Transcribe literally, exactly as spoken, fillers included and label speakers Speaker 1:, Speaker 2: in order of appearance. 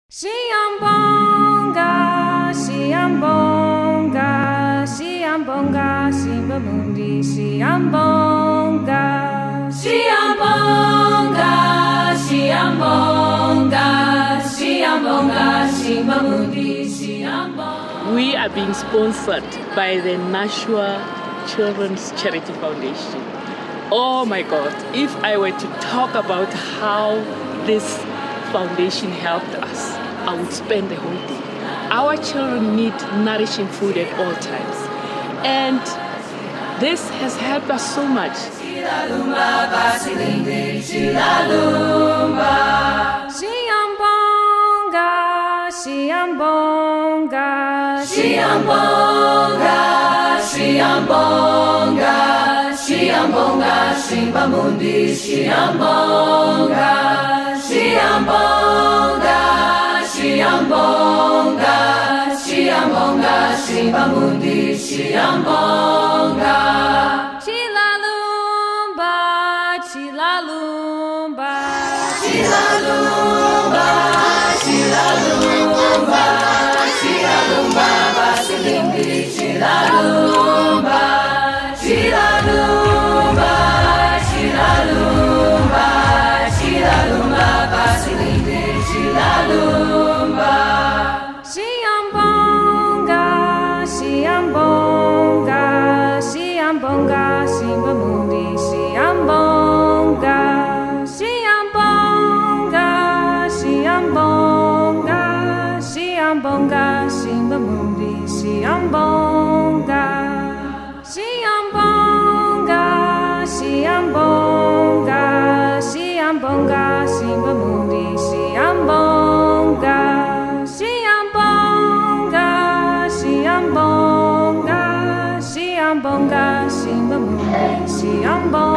Speaker 1: Siambonga, siambonga, siambonga, simbamundi, siambonga, siambonga, siambonga, siambonga, simbamundi, siambonga.
Speaker 2: We are being sponsored by the Nashua Children's Charity Foundation. Oh my God, if I were to talk about how this foundation helped us, I would spend the whole day. Our children need nourishing food at all times, and this has helped us so much.
Speaker 1: Siambonga, siambonga, siambonga, siambonga, siambonga, simbamundi, siambonga, siambonga, siambonga, siambonga, simbamundi, siambonga. Chilalumba, chilalumba, chilalumba, chilalumba, chilalumba, basilindi, chilalumba, chilalumba, chilalumba, chilalumba, basilindi, chilalumba. Siambonga, siambonga, siambonga, simbamundi, siambonga, siambonga, siambonga, siambonga, simbamundi, siambonga, siambonga, siambonga, siambonga, simbamundi, siambonga, siambonga, siambonga, siambonga, simbamundi, siambonga.